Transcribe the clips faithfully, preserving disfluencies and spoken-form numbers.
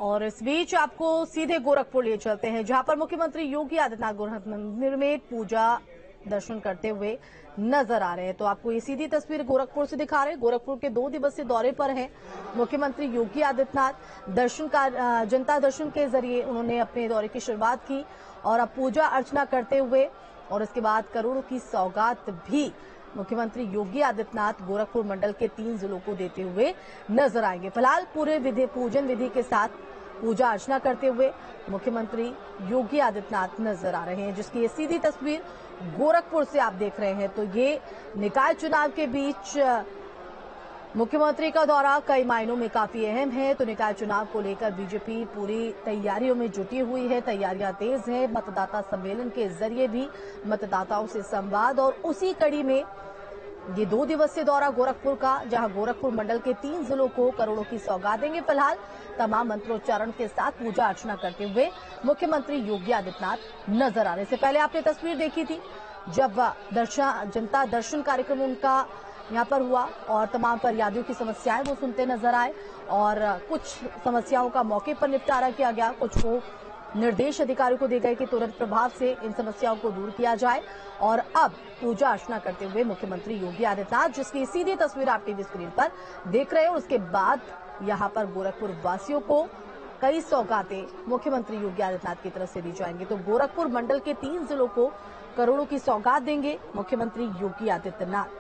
और इस बीच आपको सीधे गोरखपुर ले चलते हैं, जहां पर मुख्यमंत्री योगी आदित्यनाथ गोरखनाथ मंदिर में पूजा दर्शन करते हुए नजर आ रहे हैं। तो आपको ये सीधी तस्वीर गोरखपुर से दिखा रहे हैं। गोरखपुर के दो दिवसीय दौरे पर हैं मुख्यमंत्री योगी आदित्यनाथ। दर्शन का जनता दर्शन के जरिए उन्होंने अपने दौरे की शुरुआत की और अब पूजा अर्चना करते हुए और इसके बाद करोड़ों की सौगात भी मुख्यमंत्री योगी आदित्यनाथ गोरखपुर मंडल के तीन जिलों को देते हुए नजर आएंगे। फिलहाल पूरे विधि पूजन विधि के साथ पूजा अर्चना करते हुए मुख्यमंत्री योगी आदित्यनाथ नजर आ रहे हैं, जिसकी ये सीधी तस्वीर गोरखपुर से आप देख रहे हैं। तो ये निकाय चुनाव के बीच मुख्यमंत्री का दौरा कई मायनों में काफी अहम है। तो निकाय चुनाव को लेकर बीजेपी पूरी तैयारियों में जुटी हुई है, तैयारियां तेज है। मतदाता सम्मेलन के जरिए भी मतदाताओं से संवाद और उसी कड़ी में ये दो दिवसीय दौरा गोरखपुर का, जहां गोरखपुर मंडल के तीन जिलों को करोड़ों की सौगात देंगे। फिलहाल तमाम मंत्रोच्चारण के साथ पूजा अर्चना करते हुए मुख्यमंत्री योगी आदित्यनाथ नजर आ रहे। इससे पहले आपने तस्वीर देखी थी जब दर्शन जनता दर्शन कार्यक्रम उनका यहाँ पर हुआ और तमाम फरियादियों की समस्याएं वो सुनते नजर आए और कुछ समस्याओं का मौके पर निपटारा किया गया, कुछ को निर्देश अधिकारियों को दिए गए कि तुरंत प्रभाव से इन समस्याओं को दूर किया जाए। और अब पूजा अर्चना करते हुए मुख्यमंत्री योगी आदित्यनाथ, जिसकी सीधी तस्वीर आप टीवी स्क्रीन पर देख रहे हैं, उसके बाद यहाँ पर गोरखपुर वासियों को कई सौगातें मुख्यमंत्री योगी आदित्यनाथ की तरफ से दी जाएंगी। तो गोरखपुर मंडल के तीन जिलों को करोड़ों की सौगात देंगे मुख्यमंत्री योगी आदित्यनाथ।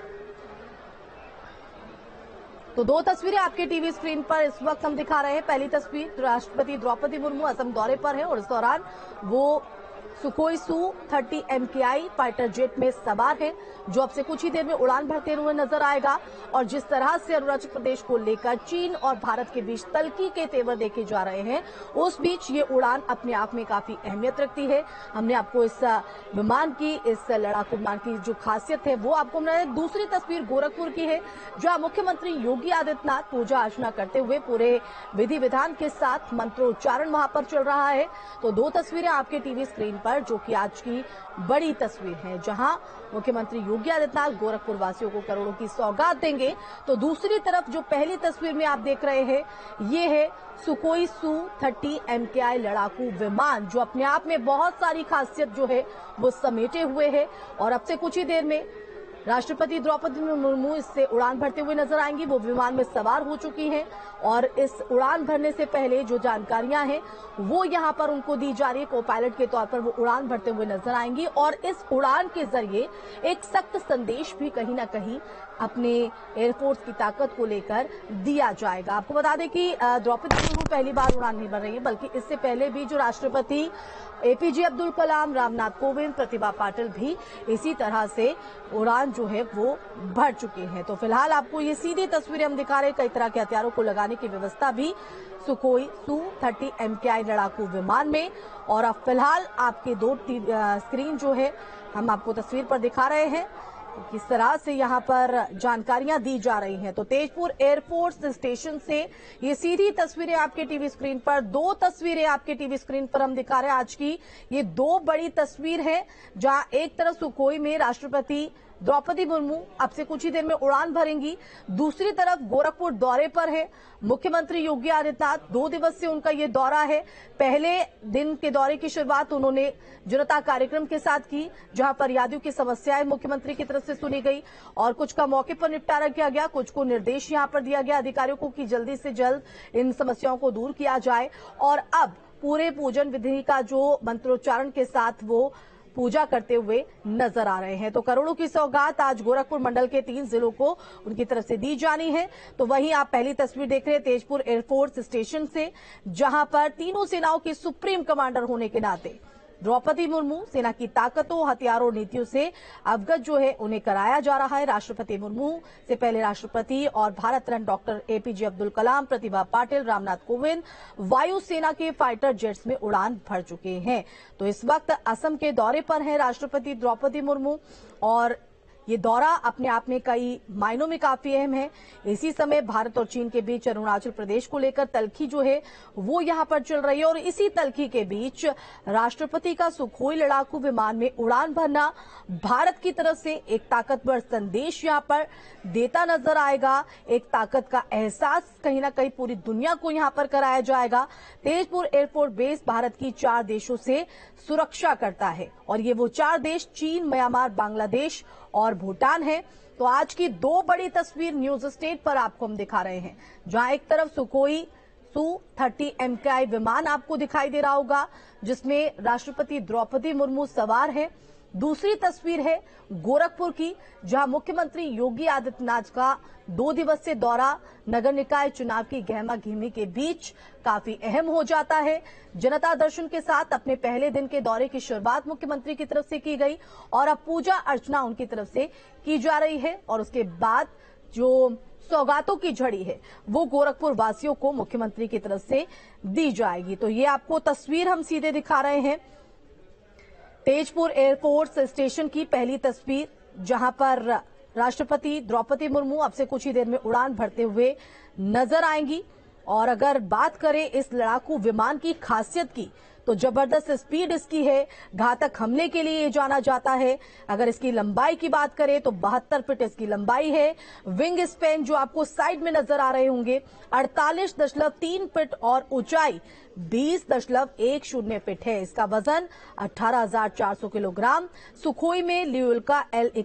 तो दो तस्वीरें आपके टीवी स्क्रीन पर इस वक्त हम दिखा रहे हैं। पहली तस्वीर राष्ट्रपति द्रौपदी मुर्मू असम दौरे पर है और इस दौरान वो सुखोई सू तीस एम के आई फाइटर जेट में सवार है, जो अब से कुछ ही देर में उड़ान भरते हुए नजर आएगा। और जिस तरह से अरुणाचल प्रदेश को लेकर चीन और भारत के बीच तल्खी के तेवर देखे जा रहे हैं, उस बीच ये उड़ान अपने आप में काफी अहमियत रखती है। हमने आपको इस विमान की, इस लड़ाकू विमान की जो खासियत है वो आपको बनाया। दूसरी तस्वीर गोरखपुर की है, जहां मुख्यमंत्री योगी आदित्यनाथ पूजा अर्चना करते हुए पूरे विधि विधान के साथ मंत्रोच्चारण वहां पर चल रहा है। तो दो तस्वीरें आपके टीवी स्क्रीन पर, जो कि आज की बड़ी तस्वीर है, जहां मुख्यमंत्री योगी आदित्यनाथ गोरखपुर वासियों को करोड़ों की सौगात देंगे। तो दूसरी तरफ जो पहली तस्वीर में आप देख रहे हैं, ये है सुखोई सू तीस एम के आई लड़ाकू विमान, जो अपने आप में बहुत सारी खासियत जो है वो समेटे हुए है। और अब से कुछ ही देर में राष्ट्रपति द्रौपदी मुर्मू इससे उड़ान भरते हुए नजर आएंगी। वो विमान में सवार हो चुकी हैं और इस उड़ान भरने से पहले जो जानकारियां हैं वो यहां पर उनको दी जा रही है। को पायलट के तौर पर वो उड़ान भरते हुए नजर आएंगी और इस उड़ान के जरिए एक सख्त संदेश भी कहीं ना कहीं अपने एयरफोर्स की ताकत को लेकर दिया जाएगा। आपको बता दें कि द्रौपदी मुर्मू पहली बार उड़ान नहीं भर रही है, बल्कि इससे पहले भी जो राष्ट्रपति एपीजे अब्दुल कलाम, रामनाथ कोविंद, प्रतिभा पाटिल भी इसी तरह से उड़ान जो है वो भर चुके हैं। तो फिलहाल आपको ये सीधी तस्वीरें हम दिखा रहे हैं। कई तरह के हथियारों को लगाने की व्यवस्था भी सुखोई सू तीस एम के आई लड़ाकू विमान में। और अब फिलहाल आपके दो स्क्रीन जो है हम आपको तस्वीर पर दिखा रहे हैं किस तरह से यहाँ पर जानकारियां दी जा रही हैं। तो तेजपुर एयरफोर्स स्टेशन से ये सीधी तस्वीरें आपके टीवी स्क्रीन पर, दो तस्वीरें आपके टीवी स्क्रीन पर हम दिखा रहे हैं आज की। ये दो बड़ी तस्वीर है, जहां एक तरफ सुखोई में राष्ट्रपति द्रौपदी मुर्मू अब से कुछ ही देर में उड़ान भरेंगी, दूसरी तरफ गोरखपुर दौरे पर है मुख्यमंत्री योगी आदित्यनाथ। दो दिवसीय उनका ये दौरा है। पहले दिन के दौरे की शुरुआत उन्होंने जनता कार्यक्रम के साथ की, जहां फरियादियों की समस्याएं मुख्यमंत्री की तरफ से सुनी गई और कुछ का मौके पर निपटारा किया गया, कुछ को निर्देश यहां पर दिया गया अधिकारियों को कि जल्दी से जल्द इन समस्याओं को दूर किया जाए। और अब पूरे पूजन विधि का जो मंत्रोच्चारण के साथ वो पूजा करते हुए नजर आ रहे हैं। तो करोड़ों की सौगात आज गोरखपुर मंडल के तीन जिलों को उनकी तरफ से दी जानी है। तो वहीं आप पहली तस्वीर देख रहे हैं तेजपुर एयरफोर्स स्टेशन से, जहां पर तीनों सेनाओं के सुप्रीम कमांडर होने के नाते द्रौपदी मुर्मू सेना की ताकतों, हथियारों, नीतियों से अवगत जो है उन्हें कराया जा रहा है। राष्ट्रपति मुर्मू से पहले राष्ट्रपति और भारत रत्न डॉक्टर एपीजे अब्दुल कलाम, प्रतिभा पाटिल, रामनाथ कोविंद वायुसेना के फाइटर जेट्स में उड़ान भर चुके हैं। तो इस वक्त असम के दौरे पर हैं राष्ट्रपति द्रौपदी मुर्मू और ये दौरा अपने आप में कई मायनों में काफी अहम है। इसी समय भारत और चीन के बीच अरुणाचल प्रदेश को लेकर तल्खी जो है वो यहां पर चल रही है और इसी तल्खी के बीच राष्ट्रपति का सुखोई लड़ाकू विमान में उड़ान भरना भारत की तरफ से एक ताकतवर संदेश यहां पर देता नजर आएगा। एक ताकत का एहसास कहीं ना कहीं पूरी दुनिया को यहां पर कराया जाएगा। तेजपुर एयरफोर्स बेस भारत की चार देशों से सुरक्षा करता है और ये वो चार देश चीन, म्यांमार, बांग्लादेश और भूटान है। तो आज की दो बड़ी तस्वीर न्यूज स्टेट पर आपको हम दिखा रहे हैं, जहां एक तरफ सुखोई सू थर्टी एम के आई विमान आपको दिखाई दे रहा होगा जिसमें राष्ट्रपति द्रौपदी मुर्मू सवार है। दूसरी तस्वीर है गोरखपुर की, जहां मुख्यमंत्री योगी आदित्यनाथ का दो दिवसीय दौरा नगर निकाय चुनाव की गहमा गहमी के बीच काफी अहम हो जाता है। जनता दर्शन के साथ अपने पहले दिन के दौरे की शुरुआत मुख्यमंत्री की तरफ से की गई और अब पूजा अर्चना उनकी तरफ से की जा रही है और उसके बाद जो सौगातों की झड़ी है वो गोरखपुर वासियों को मुख्यमंत्री की तरफ से दी जाएगी। तो ये आपको तस्वीर हम सीधे दिखा रहे हैं तेजपुर एयरफोर्स स्टेशन की पहली तस्वीर, जहां पर राष्ट्रपति द्रौपदी मुर्मू अब से कुछ ही देर में उड़ान भरते हुए नजर आएंगी। और अगर बात करें इस लड़ाकू विमान की खासियत की तो जबरदस्त स्पीड इसकी है, घातक हमले के लिए ये जाना जाता है। अगर इसकी लंबाई की बात करें तो बहत्तर फीट इसकी लंबाई है। विंग स्पैन जो आपको साइड में नजर आ रहे होंगे अड़तालीस दशमलव तीन फीट और ऊंचाई बीस दशमलव एक शून्य फीट है। इसका वजन अठारह हजार चार सौ किलोग्राम। सुखोई में ल्यूल का एल